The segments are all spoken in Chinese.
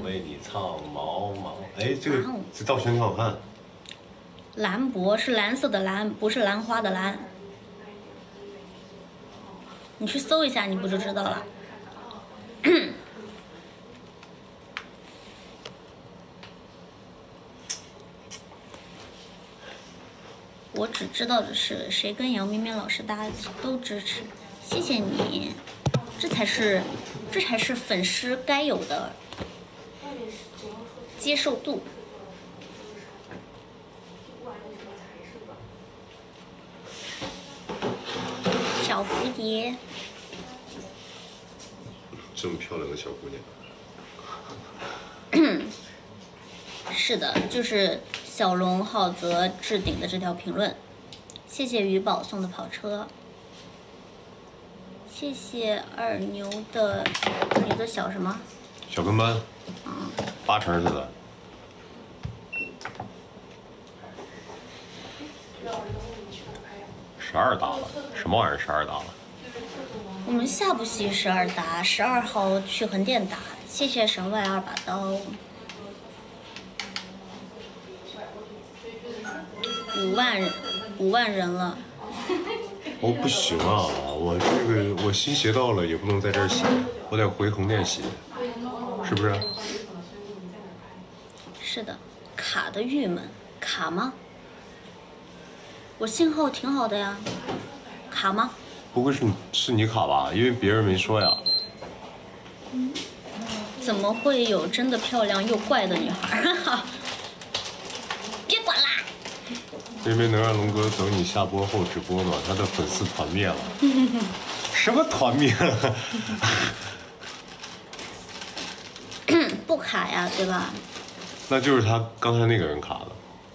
为你唱毛毛。哎，这造型挺好看。 兰博是蓝色的蓝，不是兰花的兰。你去搜一下，你不就知道了。我只知道的是，谁跟杨明明老师搭都支持，谢谢你，这才是粉丝该有的接受度。小蝴蝶， 这么漂亮的小姑娘。是的，就是小龙浩泽置顶的这条评论，谢谢鱼宝送的跑车，谢谢二牛的小什么？ 小跟班。8成是的。12打了，什么玩意儿？12打了？ 我们下部戏12打，12号去横店打。谢谢神外2把刀。5万人了。 我不行啊，我新鞋到了也不能在这儿洗，我得回横店洗，是不是？ 是的，卡的郁闷，卡吗？我信号挺好的呀，卡吗？ 不会是你卡吧？因为别人没说呀。 怎么会有真的漂亮又怪的女孩？别管啦！ 因为能让龙哥等你下播后直播吗？他的粉丝团灭了。什么团灭了？ 不卡呀，对吧？ 那就是他刚才那个人卡了。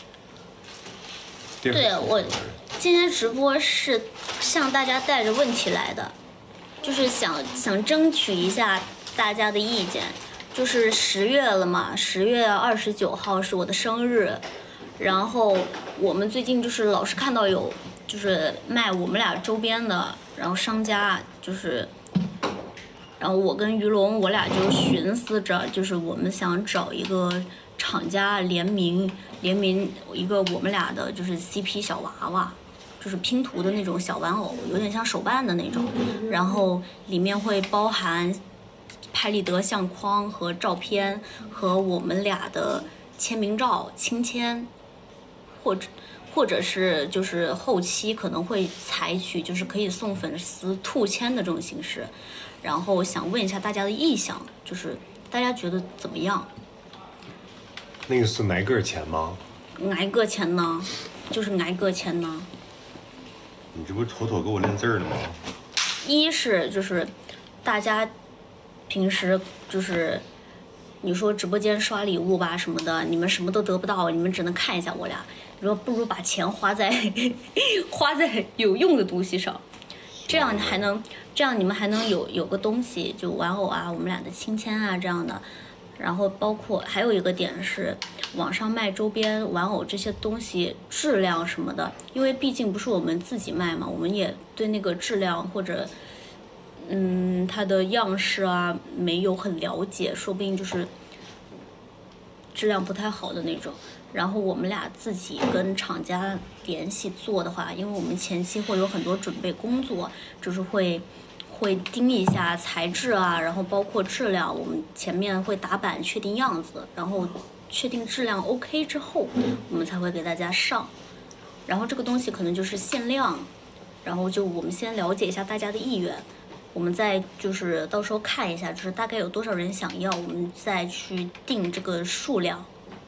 对，我今天直播是向大家带着问题来的，就是想争取一下大家的意见。就是10月了嘛，10月29号是我的生日，然后我们最近就是老是看到有就是卖我们俩周边的，然后商家就是，然后我跟于龙我俩就寻思着，就是我们想找一个厂家联名一个我们俩的就是 CP 小娃娃，就是拼图的那种小玩偶，有点像手办的那种，然后里面会包含拍立得相框和照片和我们俩的签名照、亲签，或者是就是后期可能会采取就是可以送粉丝兔签的这种形式，然后想问一下大家的意向，就是大家觉得怎么样？ 那个是挨个钱吗？ 挨个钱呢，就是挨个钱呢。 你这不妥妥给我练字儿呢吗？ 一是就是大家平时就是你说直播间刷礼物吧什么的，你们什么都得不到，你们只能看一下我俩。你说不如把钱花在有用的东西上，这样你们还能有个东西，就玩偶啊，我们俩的亲签啊这样的。然后包括还有一个点是，网上卖周边玩偶这些东西质量什么的，因为毕竟不是我们自己卖嘛，我们也对那个质量或者它的样式啊没有很了解，说不定就是质量不太好的那种。然后我们俩自己跟厂家联系做的话，因为我们前期会有很多准备工作，就是会盯一下材质啊，然后包括质量，我们前面会打板确定样子，然后确定质量 OK 之后，我们才会给大家上。然后这个东西可能就是限量，然后就我们先了解一下大家的意愿，我们再就是到时候看一下，就是大概有多少人想要，我们再去定这个数量。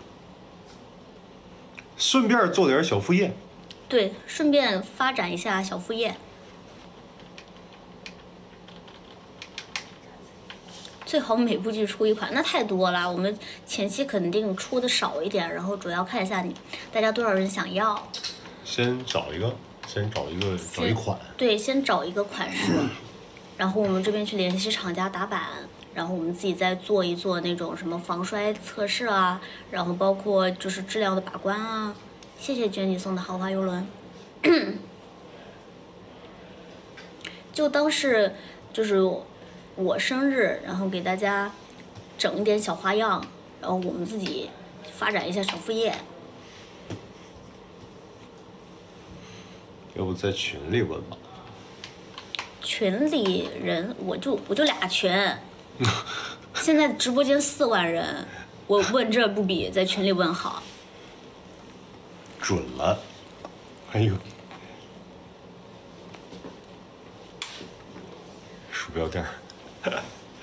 顺便做点小副业。 对，顺便发展一下小副业。最好每部剧出一款，那太多了。我们前期肯定出的少一点，然后主要看一下大家多少人想要。 先找一款。 对，先找一个款式，然后我们这边去联系厂家打板，然后我们自己再做一做那种什么防摔测试啊，然后包括就是质量的把关啊。谢谢娟妮送的豪华游轮。就当是就是我生日，然后给大家整一点小花样， 然后我们自己发展一下小副业。 要不在群里问吧？ 群里人我就俩群，现在直播间4万人，我问这不比在群里问好？ 准了，哎呦，鼠标垫儿。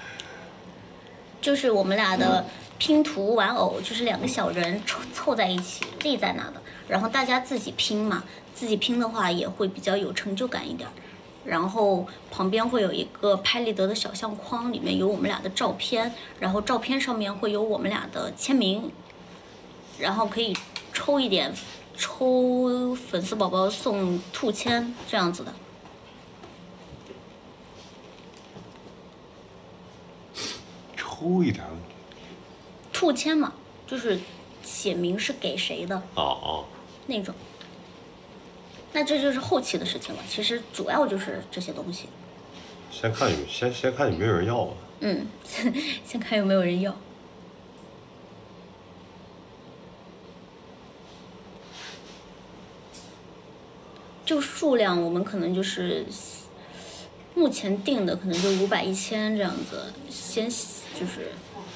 就是我们俩的拼图玩偶，就是2个小人凑在一起立在那的，然后大家自己拼嘛，自己拼的话也会比较有成就感一点。然后旁边会有一个拍立得的小相框，里面有我们俩的照片，然后照片上面会有我们俩的签名，然后可以抽一点，抽粉丝宝宝送兔签这样子的。 抽一点。 兔签嘛，就是写明是给谁的。 哦。 那种。那这就是后期的事情了，其实主要就是这些东西。 先看有没有人要吧。 先看有没有人要。就数量，我们可能就是目前定的，可能就500、1000这样子，先就是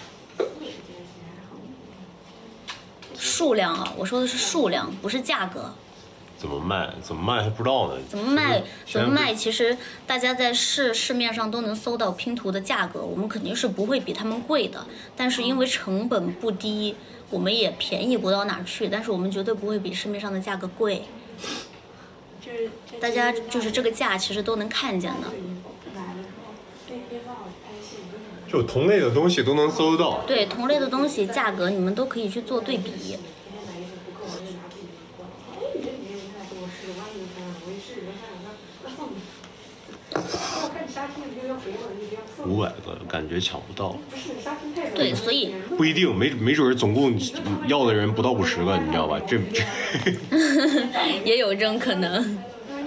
数量啊，我说的是数量，不是价格。 怎么卖还不知道呢。 怎么卖？其实大家在市面上都能搜到拼图的价格，我们肯定是不会比他们贵的。但是因为成本不低，我们也便宜不到哪去，但是我们绝对不会比市面上的价格贵。大家就是这个价其实都能看见的。 就同类的东西都能搜到。 对，同类的东西价格你们都可以去做对比。 500个感觉抢不到。 对，所以不一定，没准总共要的人不到50个，你知道吧？这也有这种可能。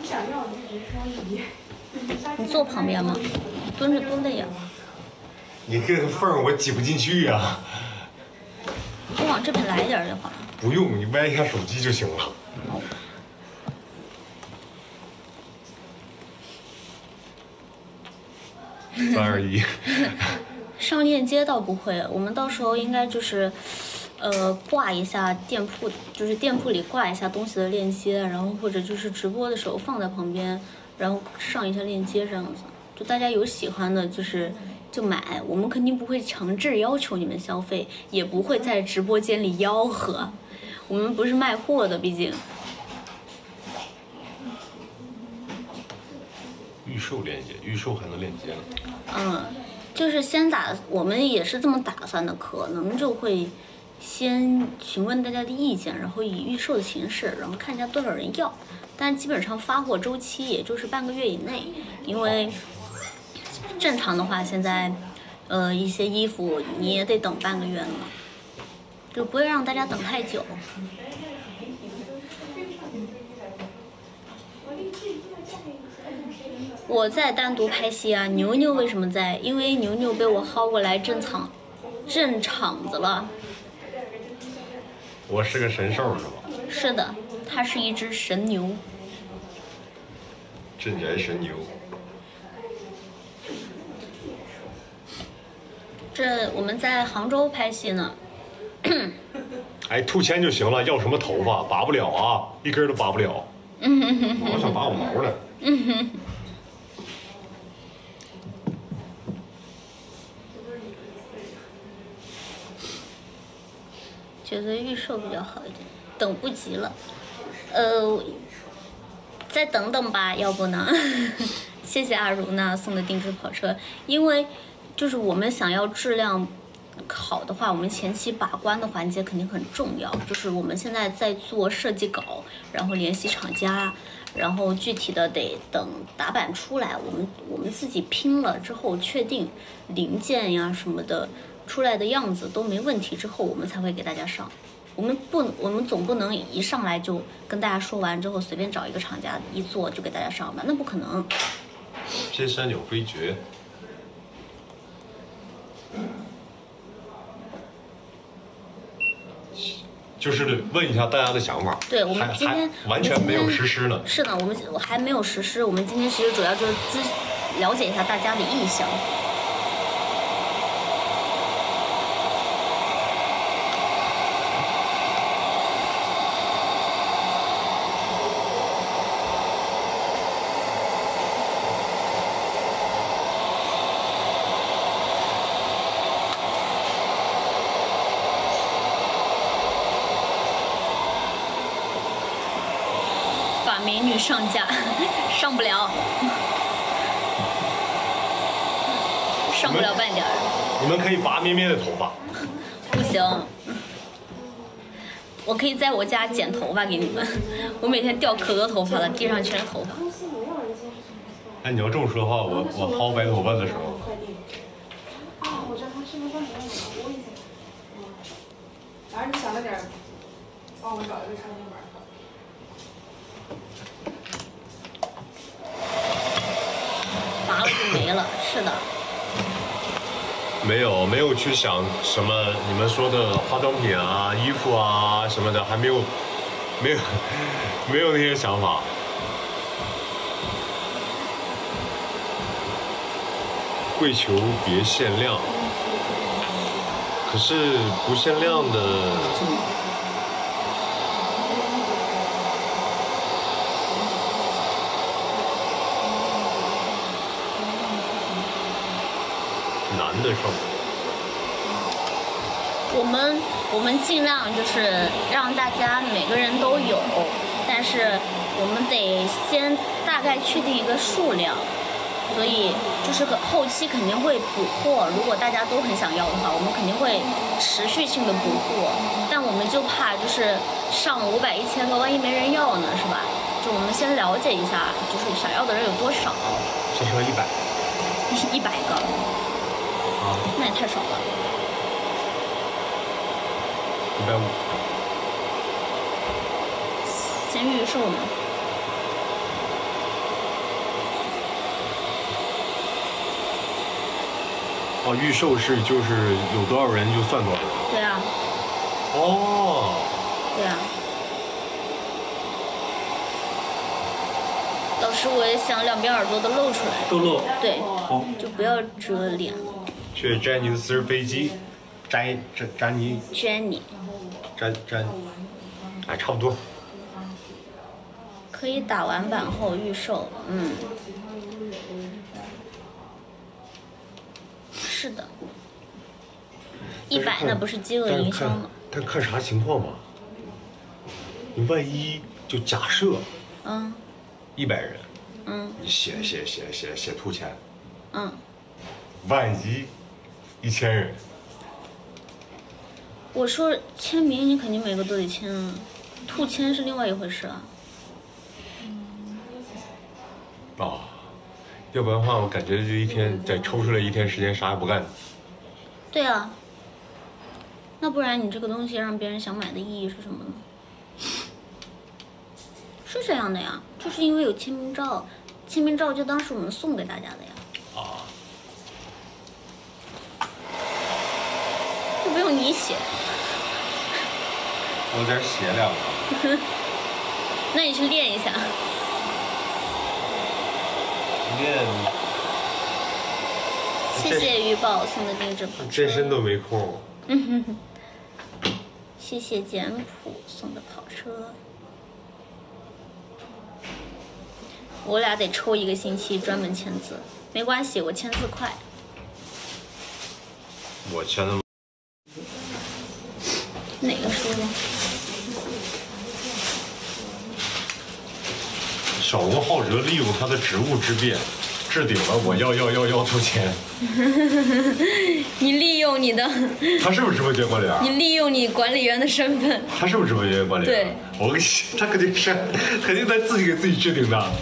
你坐旁边吗？蹲着多累呀。 你这个缝我挤不进去呀。 你往这边来一点就好了。 不用，你歪一下手机就行了。3、2、1。 上链接倒不会，我们到时候应该就是，挂一下店铺，就是店铺里挂一下东西的链接，然后或者就是直播的时候放在旁边，然后上一下链接这样子。就大家有喜欢的，就买，我们肯定不会强制要求你们消费，也不会在直播间里吆喝，我们不是卖货的，毕竟。 预售链接，预售还能链接呢。 就是我们也是这么打算的，可能就会先询问大家的意见，然后以预售的形式，然后看一下多少人要。但基本上发货周期也就是半个月以内，因为正常的话，现在一些衣服你也得等半个月呢嘛，就不会让大家等太久。我在单独拍戏啊，牛牛为什么在？因为牛牛被我薅过来镇场子了。 我是个神兽是吧？ 是的，它是一只神牛。 镇宅神牛。 这我们在杭州拍戏呢。 哎，兔签就行了，要什么头发拔不了啊，一根都拔不了。我想拔我毛呢。 觉得预售比较好一点，等不及了，再等等吧，要不呢？谢谢阿如呢送的定制跑车，因为就是我们想要质量好的话，我们前期把关的环节肯定很重要，就是我们现在在做设计稿，然后联系厂家，然后具体的得等打版出来，我们自己拼了之后，确定零件呀什么的。出来的样子都没问题之后，我们才会给大家上。我们总不能一上来就跟大家说完之后，随便找一个厂家一做就给大家上吧，那不可能。 偏山鸟飞绝。 就是问一下大家的想法。 对，我们今天完全没有实施呢。 是的，我还没有实施。我们今天其实主要就是了解一下大家的意向。美女上架，上不了，上不了半点儿。 你们可以拔咩咩的头发。 不行，我可以在我家剪头发给你们。我每天掉可多头发了，地上全是头发。 哎，你要这么说的话，我薅白头发的时候。 啊，我知道他是不是让你播一下？然后你小了点，帮我找一个插线板。 拔了就没了，是的。 没有去想什么你们说的化妆品啊、衣服啊什么的，还没有那些想法。跪求别限量，可是不限量的。男的上。 我们尽量就是让大家每个人都有，但是我们得先大概确定一个数量，所以就是后期肯定会补货。如果大家都很想要的话，我们肯定会持续性的补货。但我们就怕就是上500、1000个，万一没人要呢，是吧？就我们先了解一下，就是想要的人有多少。 先说100。 100个。 啊。 那也太少了。 150。 先预售呢。 哦，预售是就是有多少人就算多少人。 对啊。 哦。 对啊。老师，我也想两边耳朵都露出来。 都露。 对。 好。 就不要遮脸。 去詹尼的私人飞机，詹尼。 Jenny。 哎，差不多。 可以打完版后预售，是的。100那不是饥饿营销吗？ 但看啥情况吧。你万一就假设，100人，你写吐签，万一1000人。 我说签名，你肯定每个都得签啊，吐签是另外一回事啊。 哦，要不然的话，我感觉就一天再抽出来1天时间啥也不干。 对啊。那不然你这个东西让别人想买的意义是什么呢？是这样的呀，就是因为有签名照，签名照就当是我们送给大家的呀。 啊。 又不用你写。 我在写2个。 那你去练一下。 练。 谢谢鱼宝送的定制跑车。 健身都没空。 谢谢简朴送的跑车。我俩得抽1个星期专门签字，没关系，我签字快。 我签的。 哪个书呀？ 小龙好哲利用他的职务之便，置顶了我要出钱。 你利用你的。 他是不是直播间管理员？ 你利用你管理员的身份。 他是不是直播间管理员？ 对。 我跟他肯定在自己给自己置顶的。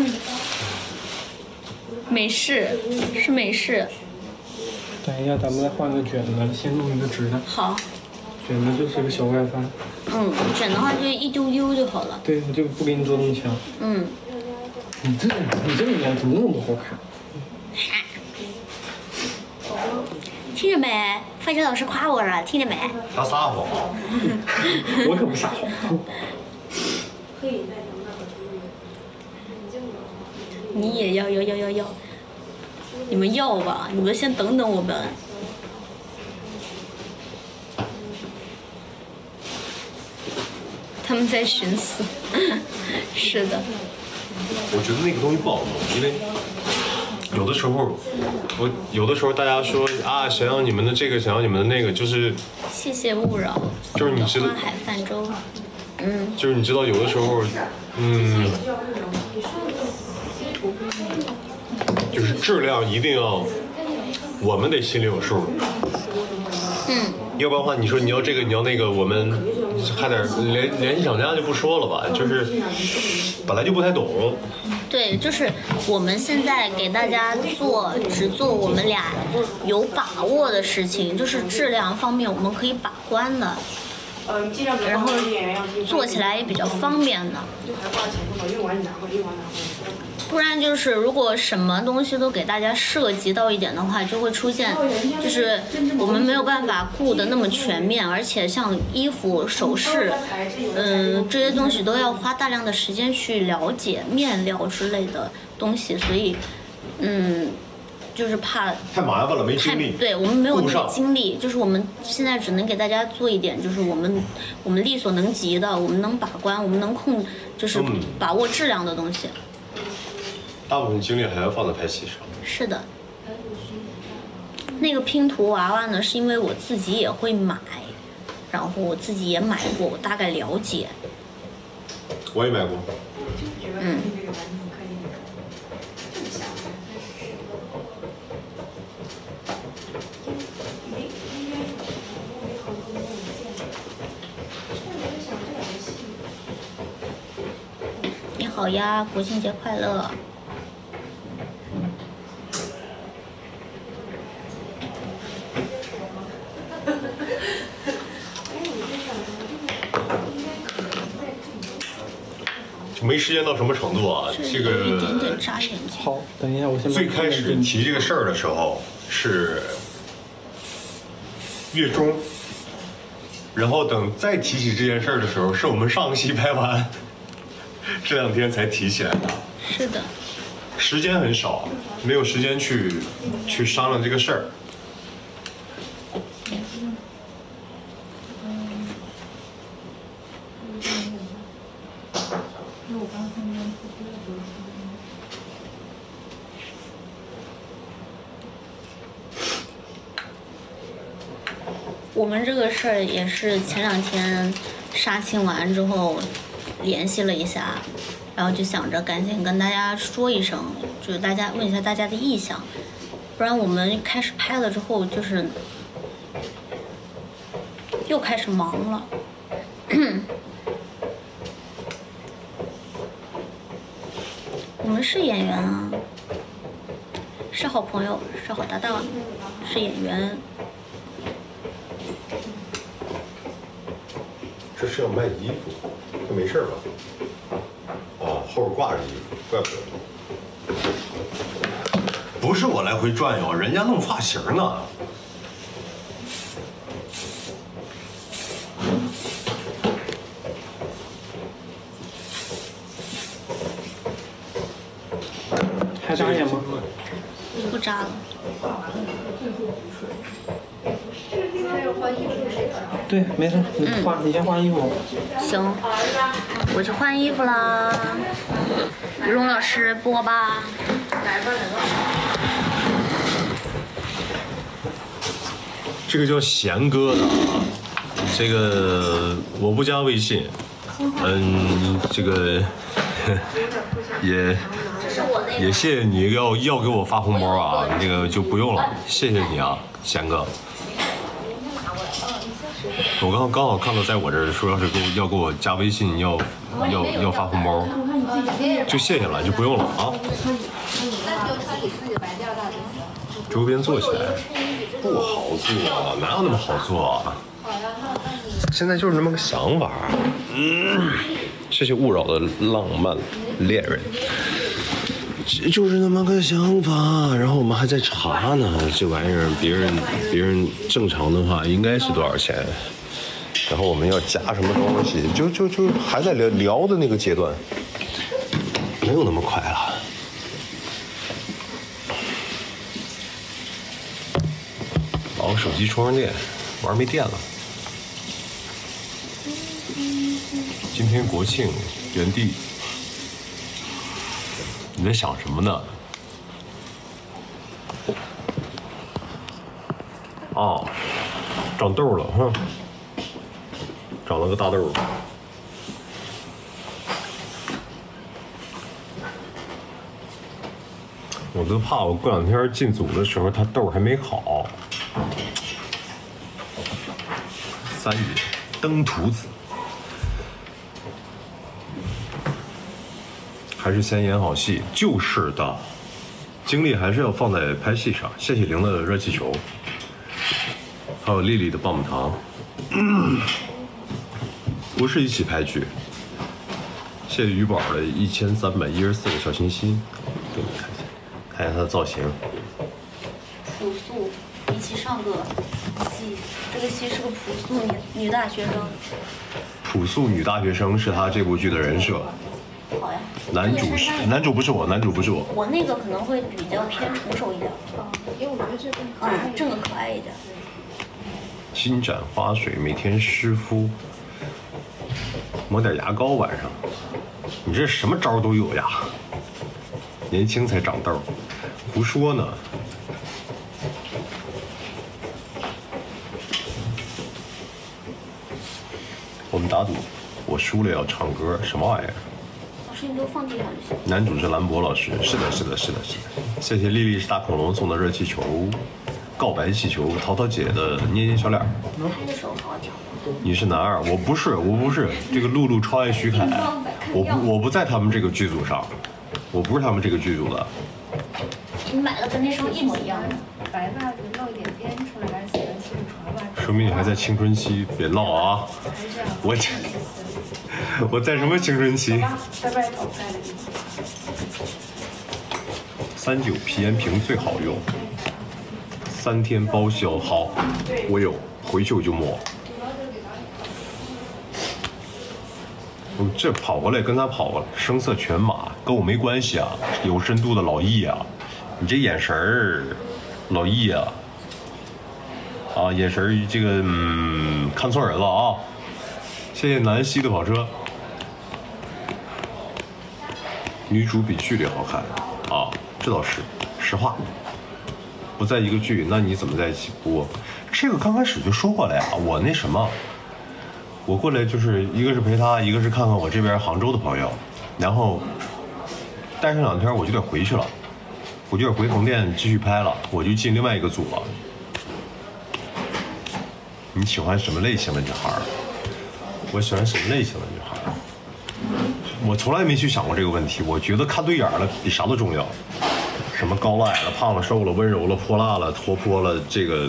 美式，是美式。 等一下，咱们再换个卷的，先弄一个直的。 好。 卷的就是个小外翻。 卷的话就一丢丢就好了。 对，我就不给你做那么强。你这个脸怎么那么不好看？ 听着没？范哲老师夸我了，听着没？ 他撒谎。 我可不撒谎。 你也要，你们要吧？你们先等等我们。他们在寻思。是的。 我觉得那个东西不好弄，因为有的时候大家说啊，想要你们的这个，想要你们的那个，就是谢谢勿扰。 就是你知道花海泛舟。 就是你知道有的时候，就是质量一定要，我们得心里有数。要不然的话，你说你要这个，你要那个，我们还得联系厂家就不说了吧，就是本来就不太懂。 对，就是我们现在给大家只做我们俩有把握的事情，就是质量方面我们可以把关的，然后做起来也比较方便的。不然就是如果什么东西都给大家涉及到一点的话，就会出现就是我们没有办法顾得那么全面，而且像衣服、首饰，这些东西都要花大量的时间去了解面料之类的东西，所以就是怕太麻烦了，没精力。 对，我们没有那个精力，就是我们现在只能给大家做一点，就是我们力所能及的，我们能把关，我们能就是把握质量的东西。 大部分精力还要放在拍戏上。 是的，那个拼图娃娃呢，是因为我自己也会买，然后我自己也买过，我大概了解。 我也买过。 你好呀，国庆节快乐！ 没时间到什么程度啊？这个一点点眨眼睛。 好，等一下，我先。 最开始提这个事儿的时候是月中，然后等再提起这件事儿的时候，是我们上个戏拍完，这2天才提起来的。 是的。 时间很少，没有时间去商量这个事儿。 我们这个事儿也是前2天杀青完之后联系了一下，然后就想着赶紧跟大家说一声，就是大家问一下大家的意向，不然我们开始拍了之后就是又开始忙了。我们是演员啊，是好朋友，是好搭档，是演员。 这是要卖衣服，这没事吧？哦，后边挂着衣服，怪不得。不是我来回转悠，人家弄发型呢。 还眨眼吗？ 不眨了。 对，没事，你先换衣服。 行，我去换衣服啦。于蓉老师播吧。 这个叫贤哥的啊，这个我不加微信，这个也谢谢你要给我发红包啊，那个就不用了，谢谢你啊，贤哥。我刚好看到在我这儿说，要是要给我加微信，要发红包，就谢谢了，就不用了啊。周边做起来不好做，哪有那么好做啊？现在就是那么个想法。这些勿扰的浪漫恋人， 就是那么个想法。然后我们还在查呢，这玩意儿别人正常的话应该是多少钱？然后我们要加什么东西？就还在聊的那个阶段，没有那么快了。哦，手机充上电，玩没电了。今天国庆，原地。你在想什么呢？哦，长痘了，哼，长了个大痘。我都怕我过两天进组的时候，他痘还没好。3爷，登徒子。还是先演好戏，就是的，精力还是要放在拍戏上。谢谢玲的热气球，还有丽丽的棒棒糖。不是一起拍剧。谢谢于宝的1314个小心心，给你看一下，看一下他的造型。 朴素，比起上个戏，这个戏是个朴素女大学生。 朴素女大学生是他这部剧的人设。 好呀。 男主不是我，男主不是我。 我那个可能会比较偏成熟一点。 因为我觉得这更可爱。 这个可爱一点。 金盏花水，每天湿敷，抹点牙膏晚上。你这什么招都有呀？年轻才长痘，胡说呢。我们打赌，我输了要唱歌，什么玩意儿？ 老师，你给我放地上就行。 男主是兰博老师，是的，是的，是的，是的。谢谢丽丽是大恐龙送的热气球，告白气球，淘淘姐的捏捏小脸。 拍的时候好好调。 你是男二，我不是，这个露露超爱徐凯，我不在他们这个剧组上，我不是他们这个剧组的。 你买了跟那时候一模一样的。 白袜子露一点边出来，还是喜欢系着船袜子？ 说明你还在青春期，别闹啊！我在什么青春期？ 在外头拍的地方。 39皮炎平最好用，3天包销。好，我有，回去我就抹。我这跑过来跟他跑声色犬马，跟我没关系啊！有深度的老易啊，你这眼神儿，老易啊，眼神儿这个看错人了啊！谢谢南希的跑车。女主比剧里好看啊，这倒是实话。不在一个剧，那你怎么在一起播？这个刚开始就说过了呀，我那什么。我过来就是一个是陪他，一个是看看我这边杭州的朋友，然后待上2天我就得回去了，我就得回横店继续拍了，我就进另外一个组了。你喜欢什么类型的女孩？我喜欢什么类型的女孩？我从来没去想过这个问题，我觉得看对眼了比啥都重要。什么高了矮了、胖了瘦了、温柔了、泼辣了、活泼了，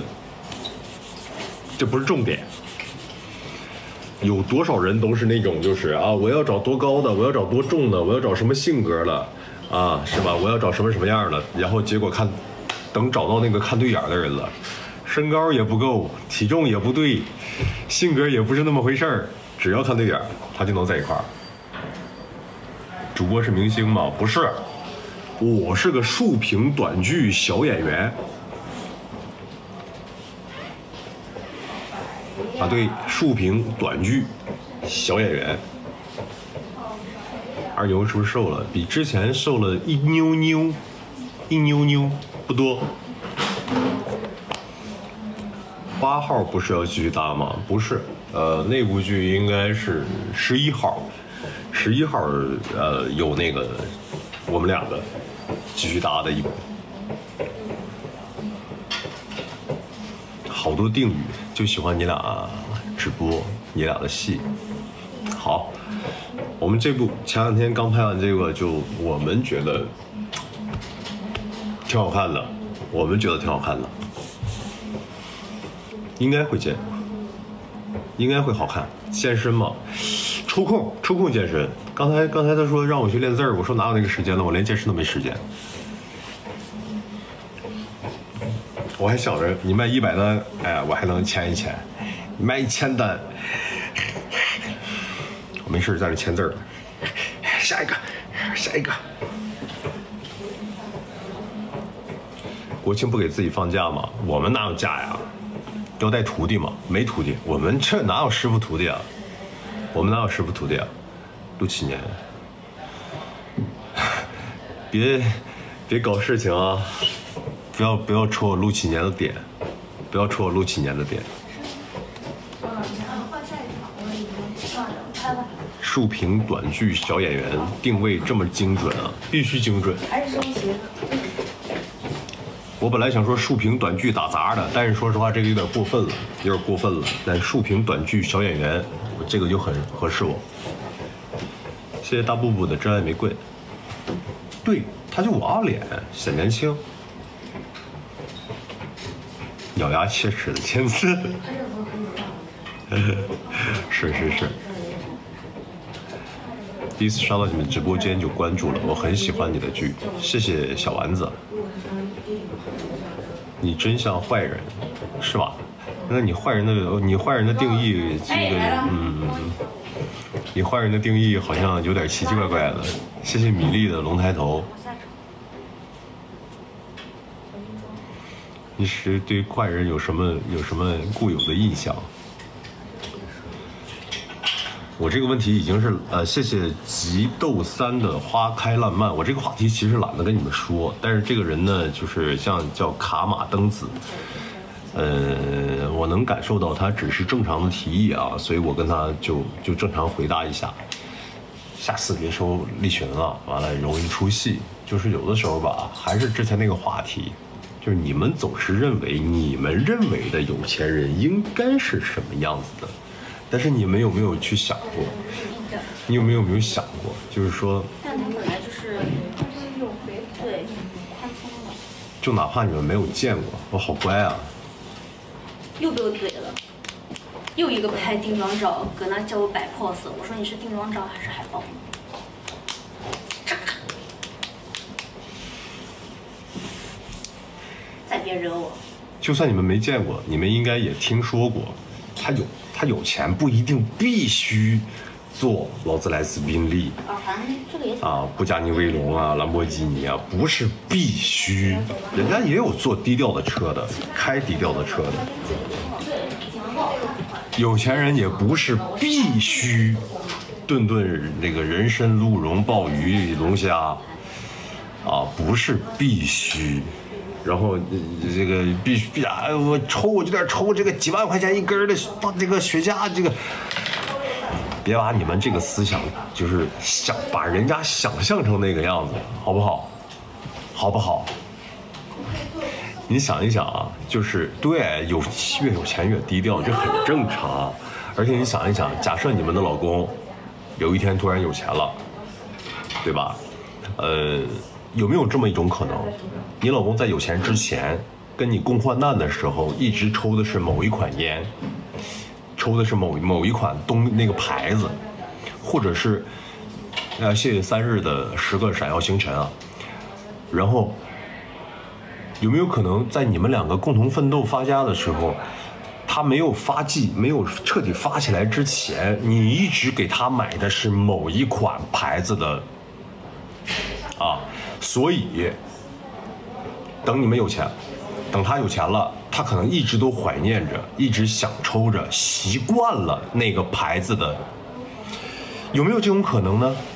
这不是重点。有多少人都是那种就是我要找多高的，我要找多重的，我要找什么性格的是吧？我要找什么样的，然后结果等找到那个看对眼的人了，身高也不够，体重也不对，性格也不是那么回事儿，只要看对眼他就能在一块儿。主播是明星吗？不是，我是个竖屏短剧小演员。对，竖屏短剧小演员。二牛是不是瘦了？比之前瘦了一妞妞，不多。8号不是要继续搭吗？不是，那部剧应该是11号，11号有那个我们俩的继续搭的一部。好多定语，就喜欢你俩直播，你俩的戏。好，我们这部前2天刚拍完这个，就我们觉得挺好看的，我们觉得挺好看的，应该会见，应该会好看。健身嘛，抽空健身， 刚才他说让我去练字儿，我说哪有那个时间呢？我连健身都没时间。我还想着你卖100单，哎呀，我还能签一签；你卖1000单，我没事在这签字儿。下一个。国庆不给自己放假吗？我们哪有假呀？要带徒弟吗？没徒弟，我们这哪有师傅徒弟啊？我们哪有师傅徒弟啊？67年，别搞事情啊！不要戳我67年的点，不要戳我67年的点。竖屏短剧小演员定位这么精准啊，必须精准。还是双鞋。我本来想说竖屏短剧打杂的，但是说实话这个有点过分了，但竖屏短剧小演员，这个就很合适我。谢谢大布布的真爱玫瑰。对，他就娃娃脸，显年轻。咬牙切齿的签字。是。第一次刷到你们直播间就关注了，我很喜欢你的剧，谢谢小丸子。你真像坏人，是吧？那你坏人的定义，这个你坏人的定义好像有点奇奇怪怪的。谢谢米粒的龙抬头。你是对坏人有什么固有的印象？我这个问题已经是谢谢吉豆3的花开烂漫。我这个话题其实懒得跟你们说，但是这个人呢，就是像叫卡马登子，我能感受到他只是正常的提议啊，所以我跟他就正常回答一下。下次别收利群了，完了容易出戏。就是有的时候吧，还是之前那个话题，就是你们总是认为你们认为的有钱人应该是什么样子的。但是你们有没有去想过？你有没有想过？就是说， 但他本来就是对宽松的。 就哪怕你们没有见过，我好乖啊！ 又被我怼了，又一个拍定妆照，搁那叫我摆 pose。我说你是定妆照还是海报？再别惹我！ 就算你们没见过，你们应该也听说过，他有钱不一定必须做劳斯莱斯宾利啊，布加尼威龙啊，兰博基尼啊，不是必须，人家也有做低调的车的，开低调的车的。有钱人也不是必须顿那个人参鹿茸鲍鱼龙虾啊，不是必须。然后这个必须啊，我就得抽这个几万块钱一根的这个雪茄，这个别把你们这个思想就是把人家想象成那个样子，好不好？好不好？你想一想啊，就是对，越有钱越低调，这很正常。而且你想一想，假设你们的老公有一天突然有钱了，对吧？有没有这么一种可能？你老公在有钱之前跟你共患难的时候，一直抽的是某一款烟，抽的是某一款那个牌子，或者是谢谢3日的10个闪耀星辰啊。然后有没有可能在你们两个共同奋斗发家的时候，他没有发迹，没有彻底发起来之前，你一直给他买的是某一款牌子的啊？所以等你们有钱，等他有钱了，他可能一直都怀念着，一直想抽着，习惯了那个牌子的，有没有这种可能呢？